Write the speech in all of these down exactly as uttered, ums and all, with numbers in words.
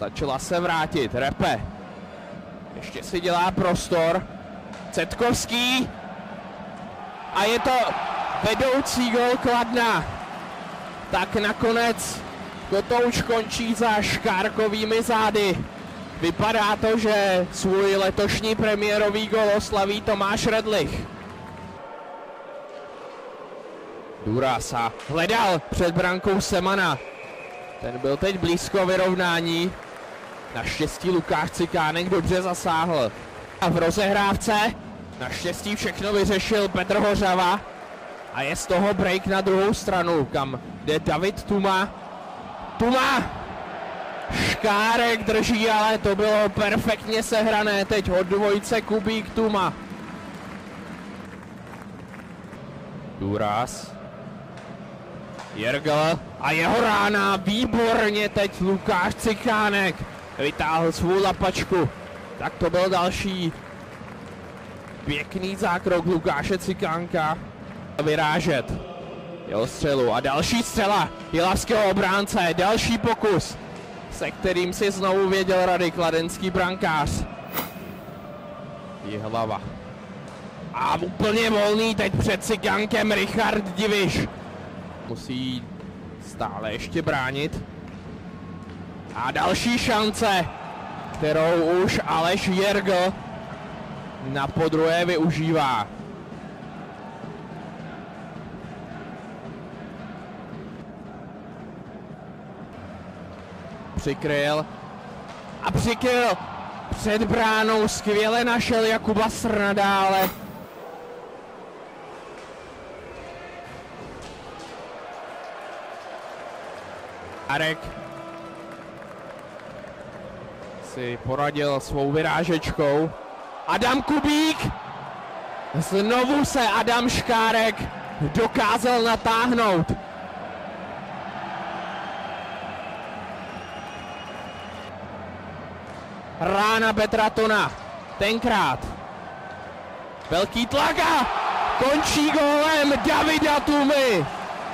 Stačila se vrátit, Repe. Ještě si dělá prostor. Cetkovský. A je to vedoucí gol Kladna. Tak nakonec Kotouč končí za Škárkovými zády. Vypadá to, že svůj letošní premiérový gol oslaví Tomáš Redlich. Durasa hledal před brankou Semana. Ten byl teď blízko vyrovnání. Naštěstí Lukáš Cikánek dobře zasáhl. A v rozehrávce naštěstí všechno vyřešil Petr Hořava. A je z toho break na druhou stranu, kam jde David Tuma. Tuma! Škárek drží, ale to bylo perfektně sehrané teď od dvojice Kubík Tuma. Duras. Jergl a jeho rána, výborně teď Lukáš Cikánek vytáhl svou lapačku. Tak to byl další pěkný zákrok Lukáše Cikánka. Vyrážet jeho střelu a další střela jilavského obránce, další pokus, se kterým si znovu věděl rady kladenský brankář. Jihlava. A úplně volný teď před Cikánkem Richard Diviš. Musí stále ještě bránit. A další šance, kterou už Aleš Jergl na podruhé využívá. Přikryl a přikryl před bránou, skvěle našel Jakuba Srnada, ale Arek si poradil svou vyrážečkou. Adam Kubík, znovu se Adam Škárek dokázal natáhnout. Rána Petra Tona, tenkrát velký tlak a končí gólem Davida Tumy.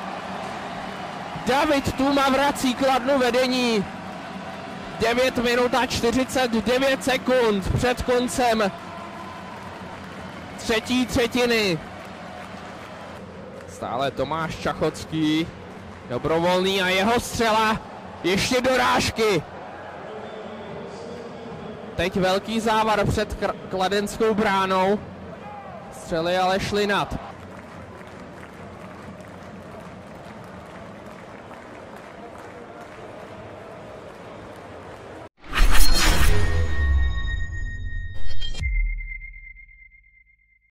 David Tuma vrací Kladnu vedení. devět minut a čtyřicet devět sekund před koncem třetí třetiny. Stále Tomáš Čachocký, dobrovolný a jeho střela ještě dorážky. Teď velký závar před kladenskou bránou. Střely ale šly nad.